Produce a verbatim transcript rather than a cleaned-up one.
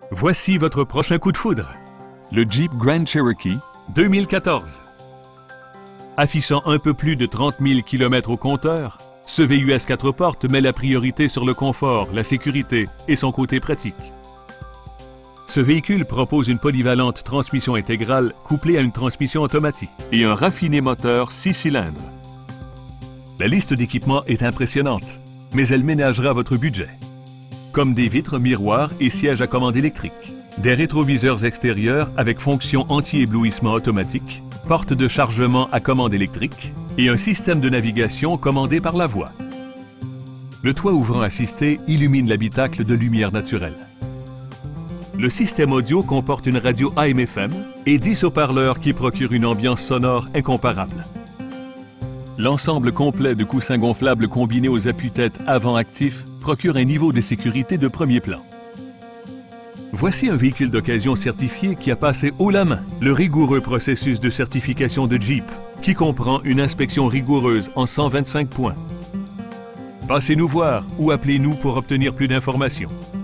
Voici votre prochain coup de foudre. Le Jeep Grand Cherokee deux mille quatorze. Affichant un peu plus de trente mille kilomètres au compteur, ce V U S quatre portes met la priorité sur le confort, la sécurité et son côté pratique. Ce véhicule propose une polyvalente transmission intégrale couplée à une transmission automatique et un raffiné moteur six cylindres. La liste d'équipements est impressionnante, mais elle ménagera votre budget. Comme des vitres miroirs et sièges à commande électrique, des rétroviseurs extérieurs avec fonction anti-éblouissement automatique, porte de chargement à commande électrique et un système de navigation commandé par la voix. Le toit ouvrant assisté illumine l'habitacle de lumière naturelle. Le système audio comporte une radio A M F M et dix haut-parleurs qui procurent une ambiance sonore incomparable. L'ensemble complet de coussins gonflables combinés aux appuis-têtes avant actifs procure un niveau de sécurité de premier plan. Voici un véhicule d'occasion certifié qui a passé haut la main le rigoureux processus de certification de Jeep, qui comprend une inspection rigoureuse en cent vingt-cinq points. Passez nous voir ou appelez-nous pour obtenir plus d'informations.